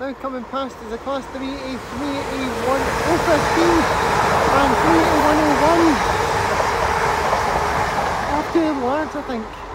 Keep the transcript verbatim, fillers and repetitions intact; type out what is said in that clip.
Now coming past is a Class three A, three A one, oh fifteen and three A one oh one. Off to Largs, I think.